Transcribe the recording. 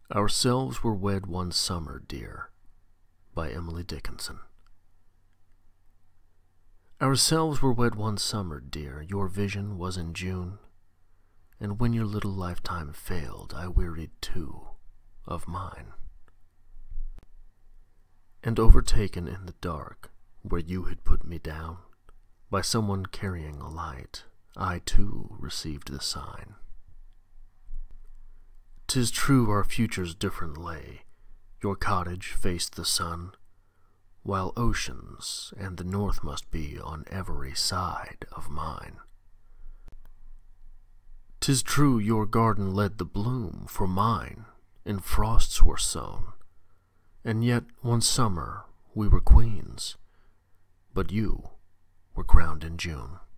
Ourselves were wed one summer, dear, by Emily Dickinson. Ourselves were wed one summer, dear, your vision was in June, and when your little lifetime failed, I wearied too of mine. And overtaken in the dark, where you had put me down, by someone carrying a light, I too received the sign. 'Tis true our futures different lay, your cottage faced the sun, while oceans and the north must be on every side of mine. 'Tis true your garden led the bloom, for mine in frosts were sown, and yet one summer we were queens, but you were crowned in June.